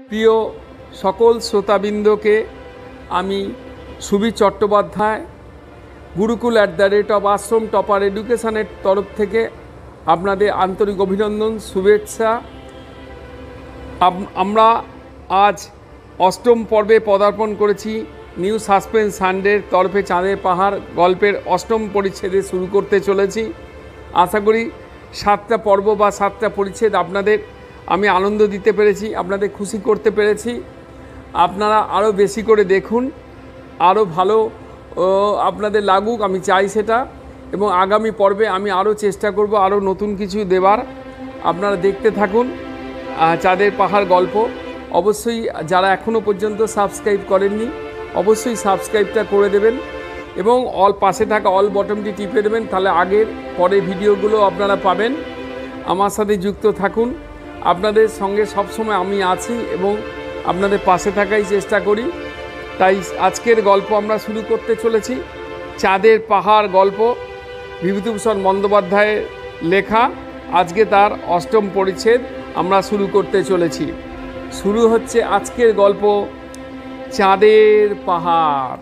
প্রিয় সকল শ্রোতাবৃন্দকে আমি সুবীর চট্টোপাধ্যায় গুরুকুল @আশ্রম টপার এডুকেশনের তরফ থেকে আপনাদের আন্তরিক অভিনন্দন, শুভেচ্ছা। আমরা আজ অষ্টম পর্বে পদার্পণ করেছি। নিউ সাসপেন্স সানডের তরফে চাঁদের পাহাড় গল্পের অষ্টম পরিচ্ছেদে শুরু করতে চলেছি। আশা করি 7টা পর্ব বা 7টা পরিচ্ছেদ আপনাদের আমি আনন্দ দিতে পেরেছি, আপনাদের খুশি করতে পেরেছি। আপনারা আরও বেশি করে দেখুন, আরও ভালো আপনাদের লাগুক, আমি চাই সেটা। এবং আগামী পর্বে আমি আরও চেষ্টা করব আরও নতুন কিছু দেবার। আপনারা দেখতে থাকুন চাঁদের পাহাড় গল্প। অবশ্যই যারা এখনও পর্যন্ত সাবস্ক্রাইব করেননি অবশ্যই সাবস্ক্রাইবটা করে দেবেন এবং পাশে থাকা অল বটনটি টিপে দেবেন, তাহলে আগের পরের ভিডিওগুলো আপনারা পাবেন। আমার সাথে যুক্ত থাকুন, আপনাদের সঙ্গে সবসময় আমি আছি এবং আপনাদের পাশে থাকাই চেষ্টা করি। তাই আজকের গল্প আমরা শুরু করতে চলেছি চাঁদের পাহাড় গল্প, বিভূতিভূষণ বন্দ্যোপাধ্যায়ের লেখা। আজকে তার অষ্টম পরিচ্ছেদ আমরা শুরু করতে চলেছি। শুরু হচ্ছে আজকের গল্প চাঁদের পাহাড়।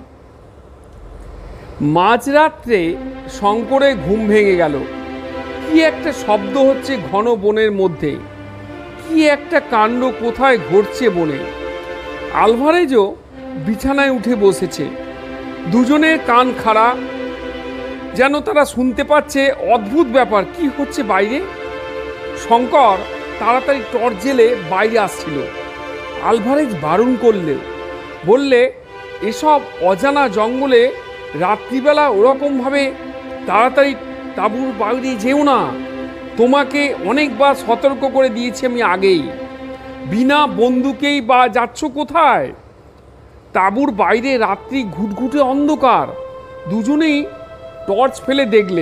মাঝরাত্রে শঙ্করের ঘুম ভেঙে গেল। কি একটা শব্দ হচ্ছে ঘন বনের মধ্যে, কি একটা কাণ্ড কোথায় ঘটছে বনে। আলভারেজও বিছানায় উঠে বসেছে। দুজনের কান খাড়া, যেন তারা শুনতে পাচ্ছে অদ্ভুত ব্যাপার কি হচ্ছে বাইরে। শঙ্কর তাড়াতাড়ি টর্চ জেলে বাইরে আসছিল। আলভারেজ বারণ করলে, বললে, এসব অজানা জঙ্গলে রাত্রিবেলা ওরকমভাবে তাড়াতাড়ি তাঁবুর বাইরে যেও না। তোমাকে অনেকবার সতর্ক করে দিয়েছি আমি আগেই। বিনা বন্দুকেই বা যাচ্ছ কোথায়? তাঁবুর বাইরে রাত্রি ঘুটঘুটে অন্ধকার। দুজনেই টর্চ ফেলে দেখলে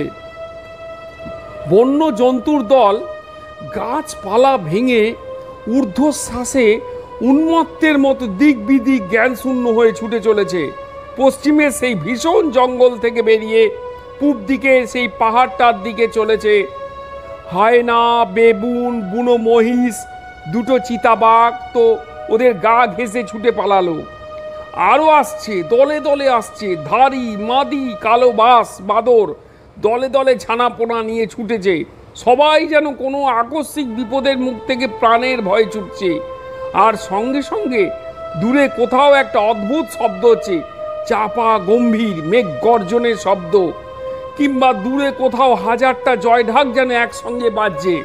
বন্য জন্তুর দল গাছপালা ভেঙে ঊর্ধ্বশ্বাসে উন্মত্তের মতো দিক বিদিক জ্ঞানশূন্য হয়ে ছুটে চলেছে। পশ্চিমে সেই ভীষণ জঙ্গল থেকে বেরিয়ে পূব দিকে সেই পাহাড়টার দিকে চলেছে। হায়না, বেবুন, বুনো মহিষ, দুটো চিতাবাঘ তো ওদের গা ঘেঁষে ছুটে পালালো। আরও আসছে, দলে দলে আসছে। ধাড়ি, মাদি, কালো বাস, বাদর দলে দলে ছানাপোনা নিয়ে ছুটেছে। সবাই যেন কোনো আকস্মিক বিপদের মুখ থেকে প্রাণের ভয়ে ছুটছে। আর সঙ্গে সঙ্গে দূরে কোথাও একটা অদ্ভুত শব্দ হচ্ছে, চাপা গম্ভীর মেঘ গর্জনের শব্দ, কিংবা দূরে কোথাও হাজারটা জয়ঢাক যেন একসঙ্গে বাজছে।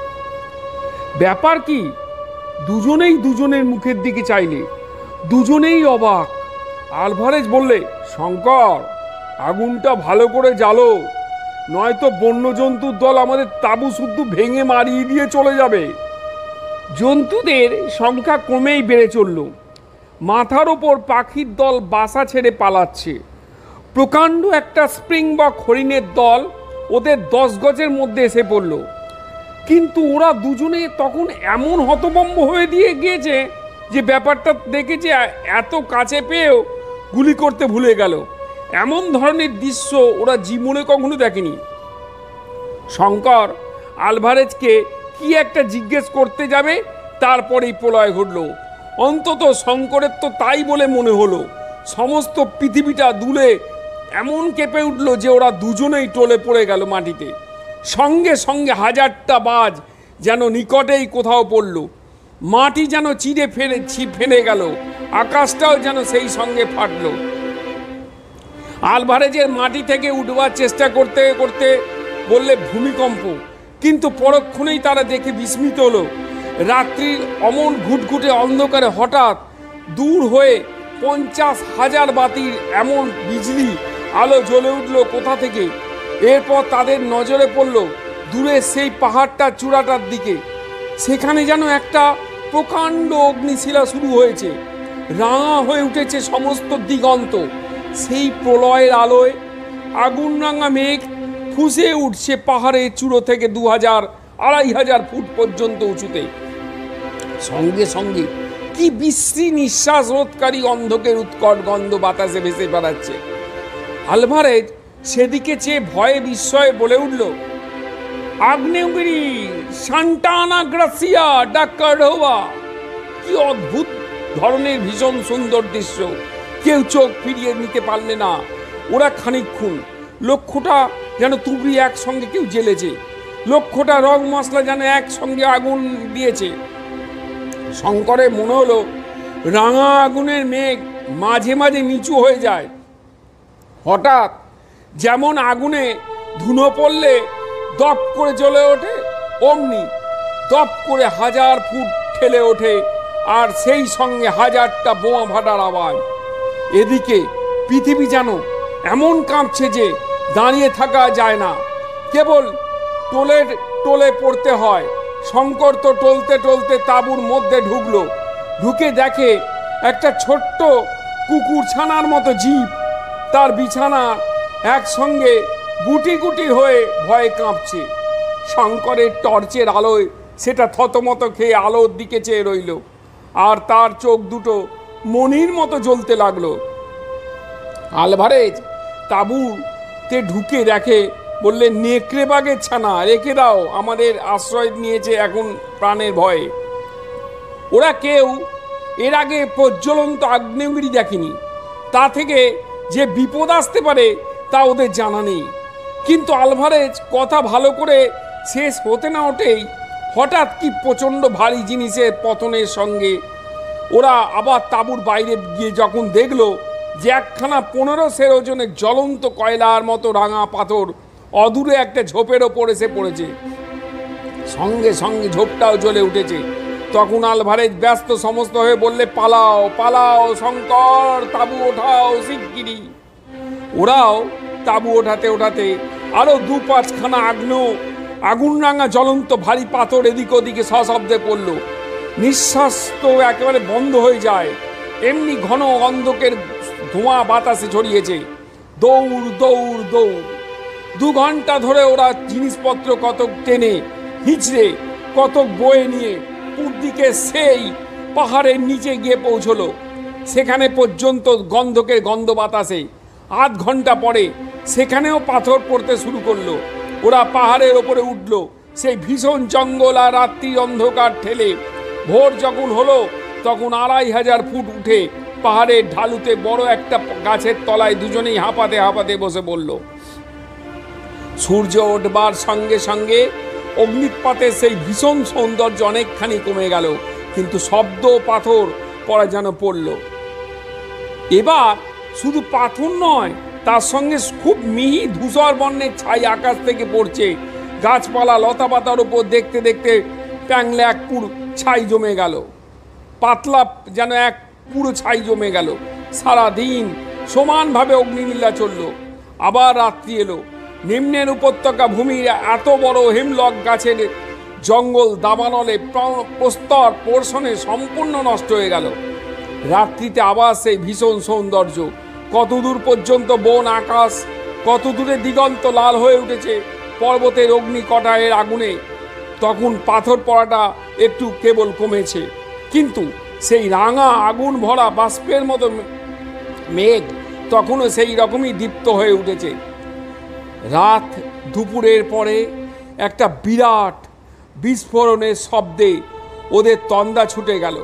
ব্যাপার কি? দুজনেই দুজনের মুখের দিকে চাইলে, দুজনেই অবাক। আলভারেজ বললে, শঙ্কর, আগুনটা ভালো করে জ্বালো, নয়তো বন্যজন্তুর দল আমাদের তাঁবু শুদ্ধ ভেঙে মারিয়ে দিয়ে চলে যাবে। জন্তুদের সংখ্যা ক্রমেই বেড়ে চলল। মাথার ওপর পাখির দল বাসা ছেড়ে পালাচ্ছে। প্রকাণ্ড একটা স্প্রিংবক হরিণের দল ওদের 10 গজের মধ্যে এসে পড়ল। কিন্তু ওরা দুজনে তখন এমন হতভম্ব হয়ে দিয়ে গিয়েছে যে ব্যাপারটা দেখেছে এত কাছে পেয়েও গুলি করতে ভুলে গেল। এমন ধরনের দৃশ্য ওরা জীবনে কখনো দেখেনি। শঙ্কর আলভারেজকে কি একটা জিজ্ঞেস করতে যাবে, তারপরেই প্রলয় ঘটল। অন্তত শঙ্করের তো তাই বলে মনে হলো। সমস্ত পৃথিবীটা দুলে এমন কেঁপে উঠল যে ওরা দুজনেই টলে পড়ে গেল মাটিতে। সঙ্গে সঙ্গে হাজারটা বাজ যেন নিকটেই কোথাও পড়ল। মাটি যেন চিড়ে ফেলে গেল, আকাশটাও যেন সেই সঙ্গে ফাটল। আলভারেজের মাটি থেকে উঠবার চেষ্টা করতে করতে বললে, ভূমিকম্প। কিন্তু পরক্ষণেই তারা দেখে বিস্মিত হলো। রাত্রির অমন ঘুটঘুটে অন্ধকারে হঠাৎ দূর হয়ে 50,000 বাতির এমন বিজলি আলো জ্বলে উঠল কোথা থেকে। এরপর তাদের নজরে পড়ল দূরে সেই পাহাড়টার চূড়াটার দিকে। সেখানে যেন একটা প্রকাণ্ড অগ্নিশিলা শুরু হয়েছে। রাঙা হয়ে উঠেছে সমস্ত দিগন্ত। সেই প্রলয়ের আলোয় আগুন রাঙা মেঘ ফুঁসে উঠছে পাহাড়ের চূড়ো থেকে 2000-2500 ফুট পর্যন্ত উঁচুতে। সঙ্গে সঙ্গে কি বিশ্রী নিঃশ্বাস রোধকারী অন্ধকের উৎকট গন্ধ বাতাসে ভেসে বেড়াচ্ছে। আলভারেজ সেদিকে চেয়ে ভয়ে বিস্ময়ে বলে উঠল, আগ্নেয়গিরি, সান্টানা গ্রাসিয়া ডা কর্ডোবা। কি অদ্ভুত ধরনের ভীষণ সুন্দর দৃশ্য, কেউ চোখ ফিরিয়ে নিতে পারলে না। ওরা খানিকক্ষণ লক্ষ্যটা যেন তুবড়ি একসঙ্গে কেউ জ্বেলেছে, লক্ষ্যটা রং মশলা যেন একসঙ্গে আগুন দিয়েছে। শঙ্করের মনে হলো রাঙা আগুনের মেঘ মাঝে মাঝে নিচু হয়ে যায়, হঠাৎ যেমন আগুনে ধুনো পড়লে দপ করে জ্বলে ওঠে, অমনি দপ করে 1000 ফুট ঠেলে ওঠে, আর সেই সঙ্গে 1000টা বোমা ফাটার আওয়াজ। এদিকে পৃথিবী যেন এমন কাঁপছে যে দাঁড়িয়ে থাকা যায় না, কেবল টোলে পড়তে হয়। শঙ্কর তো টলতে টলতে তাঁবুর মধ্যে ঢুকলো, ঢুকে দেখে একটা ছোট্ট কুকুর ছানার মতো জীব তার বিছানা একসঙ্গে গুটি গুটি হয়ে ভয়ে কাঁপছে। শঙ্করের টর্চের আলোয় সেটা থতমত খেয়ে আলোর দিকে চেয়ে রইল, আর তার চোখ দুটো মণির মতো জ্বলতে লাগলো। আলভারেজ তাঁবুতে ঢুকে দেখে, বললে, নেকড়ে বাঘের ছানা, রেখে দাও, আমাদের আশ্রয় নিয়েছে এখন প্রাণের ভয়ে। ওরা কেউ এর আগে প্রজ্বলন্ত আগ্নেয়গিরি দেখেনি, তা থেকে যে বিপদ আসতে পারে তা ওদের জানা নেই। কিন্তু আলভারেজ কথা ভালো করে শেষ হতে না ওঠেই হঠাৎ কি প্রচণ্ড ভারী জিনিসের পতনের সঙ্গে ওরা আবার তাঁবুর বাইরে গিয়ে যখন দেখলো যে একখানা 1500 ওজনের জ্বলন্ত কয়লার মতো রাঙা পাথর অদূরে একটা ঝোপের ওপর এসে পড়েছে, সঙ্গে সঙ্গে ঝোপটাও জ্বলে উঠেছে। তখন আলভারেজ ব্যস্ত সমস্ত হয়ে বললে, পালাও পালাও শঙ্কর, তাঁবু ওঠাও শিগগিরি। ওরাও তাঁবু ওঠাতে ওঠাতে আরো 2-5খানা আগুন রাঙা জ্বলন্ত ভারী পাথর এদিক ওদিকে সশব্দে পড়ল। নিঃশ্বাস তো একেবারে বন্ধ হয়ে যায়, এমনি ঘন অন্ধকের ধোঁয়া বাতাসে ছড়িয়েছে। দৌড় দৌড় দৌড়। 2 ঘন্টা ধরে ওরা জিনিসপত্র কতক টেনে হিঁচড়ে কতক বয়ে নিয়ে পূর্বদিকে সেই পাহাড়ের নিচে গিয়ে পৌঁছলো। সেখানে পর্যন্ত গন্ধকের গন্ধ বাতাসে 8 ঘন্টা পরে সেখানেও পাথর পড়তে শুরু করলো। ওরা পাহাড়ের ওপরে উঠল, সেই ভীষণ জঙ্গল আর রাত্রির অন্ধকার ঠেলে ভোর যখন হলো তখন 2500 ফুট উঠে পাহাড়ের ঢালুতে বড় একটা গাছের তলায় দুজনেই হাঁপাতে হাঁপাতে বসে পড়ল। সূর্য ওঠবার সঙ্গে সঙ্গে অগ্নিপাতের সেই ভীষণ সৌন্দর্য অনেকখানি কমে গেল, কিন্তু শব্দ পাথর পড়া যেন পড়ল। এবার শুধু পাথর নয়, তার সঙ্গে খুব মিহি ধূসর বর্ণের ছাই আকাশ থেকে পড়ছে। গাছপালা লতা পাতার উপর দেখতে দেখতে প্যাংলে এক পুরো ছাই জমে গেল, পাতলা যেন এক পুরো ছাই জমে গেল। সারাদিন সমানভাবে অগ্নিনীলা চলল। আবার রাত্রি এলো। নিম্নের উপত্যকা ভূমির এত বড় হেমলক গাছের জঙ্গল দাবানলে প্রস্তর পোর্শনে সম্পূর্ণ নষ্ট হয়ে গেল। রাত্রিতে আবার সেই ভীষণ সৌন্দর্য। কত দূর পর্যন্ত বন আকাশ, কত দূরে দিগন্ত লাল হয়ে উঠেছে পর্বতের অগ্নিকটায়ের আগুনে। তখন পাথর পড়াটা একটু কেবল কমেছে, কিন্তু সেই রাঙা আগুন ভরা বাষ্পের মতো মেঘ তখনও সেই রকমই দীপ্ত হয়ে উঠেছে। রাত দুপুরের পরে একটা বিরাট বিস্ফোরণের শব্দে ওদের তন্দা ছুটে গেল।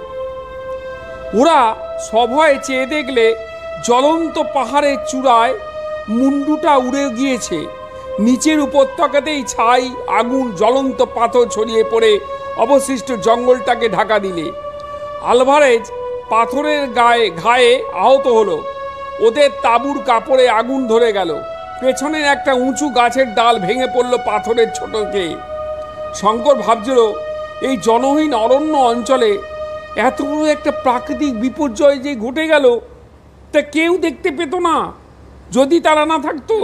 ওরা সভয়ে চেয়ে দেখলে জ্বলন্ত পাহাড়ের চূড়ায় মুন্ডুটা উড়ে গিয়েছে। নিচের উপত্যকাতেই ছাই, আগুন, জ্বলন্ত পাথর ছড়িয়ে পড়ে অবশিষ্ট জঙ্গলটাকে ঢাকা দিলে। আলভারেজ পাথরের ঘায়ে আহত হলো। ওদের তাঁবুর কাপড়ে আগুন ধরে গেল। পেছনের একটা উঁচু গাছের ডাল ভেঙে পড়ল পাথরের ছোটকে। শঙ্কর ভাবছিল, এই জনহীন অরণ্য অঞ্চলে এত বড় একটা প্রাকৃতিক বিপর্যয় যে ঘটে গেল, তা কেউ দেখতে পেত না যদি তারা না থাকতো।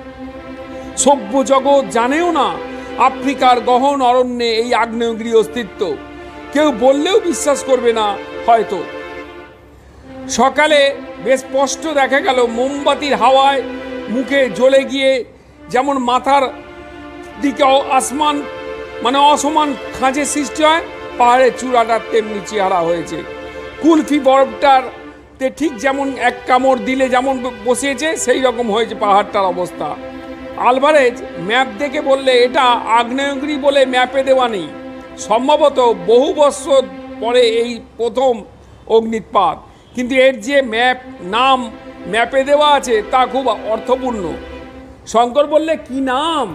সভ্য জগৎ জানেও না আফ্রিকার গহন অরণ্যে এই আগ্নেয়গিরি অস্তিত্ব। কেউ বললেও বিশ্বাস করবে না হয়তো। সকালে বেশ স্পষ্ট দেখা গেল মোমবাতির হাওয়ায় মুখে জ্বলে গিয়ে যেমন মাথার দিকে আসমান অসমান খাঁজের সৃষ্টি হয়, পাহাড়ের চূড়াটার তেমনি চেহারা হয়েছে। কুলফি বরফটার ঠিক যেমন এক কামড় দিলে যেমন বসিয়েছে সেই রকম হয়েছে পাহাড়টার অবস্থা। আলভারেজ ম্যাপ দেখে বললে, এটা আগ্নেয়গিরি বলে ম্যাপে দেওয়া নেই, সম্ভবত বহু বৎসর পরে এই প্রথম অগ্নিৎপাত, কিন্তু এর যে নাম ম্যাপে দেওয়া আছে তা খুব অর্থপূর্ণ। শঙ্কর বললে, কি নাম?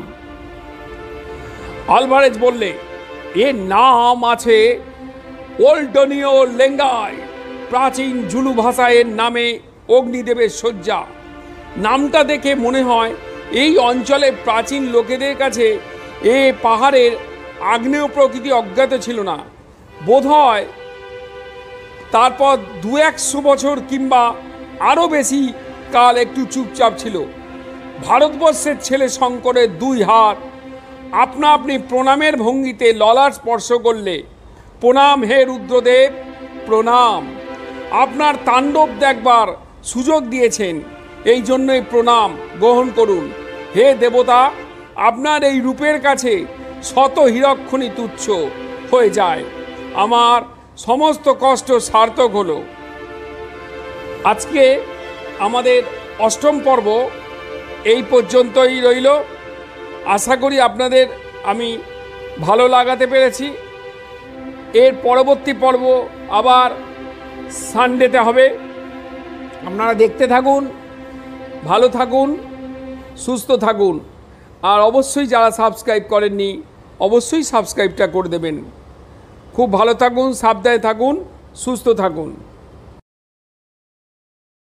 আলভারেজ বললে, এর নাম আছে ওল্ডনীয় লেঙ্গাই, প্রাচীন জুলু ভাষায় এর নামে অগ্নিদেবের শয্যা। নামটা দেখে মনে হয় এই অঞ্চলে প্রাচীন লোকেদের কাছে এ পাহাড়ের আগ্নেয় প্রকৃতি অজ্ঞাত ছিল না। বোধহয় তারপর 200 বছর কিংবা আরও বেশি কাল একটু চুপচাপ ছিল। ভারতবর্ষের ছেলে শঙ্করের 2 হাত আপনা আপনি প্রণামের ভঙ্গিতে ললাট স্পর্শ করলে, প্রণাম হে রুদ্রদেব, প্রণাম। আপনার তাণ্ডব দেখবার সুযোগ দিয়েছেন, এই জন্যই প্রণাম গ্রহণ করুন। হে দেবতা, আপনার এই রূপের কাছে শত হীরকখনি তুচ্ছ হয়ে যায়। আমার সমস্ত কষ্ট সার্থক হলো। আজকে আমাদের 8ম পর্ব এই পর্যন্তই রইল। আশা করি আপনাদের আমি ভালো লাগাতে পেরেছি। এর পরবর্তী পর্ব আবার সানডেতে হবে। আপনারা দেখতে থাকুন, ভালো থাকুন, সুস্থ থাকুন। আর অবশ্যই যারা সাবস্ক্রাইব করেননি অবশ্যই সাবস্ক্রাইবটা করে দেবেন। খুব ভালো থাকুন, সাবধানে থাকুন, সুস্থ থাকুন।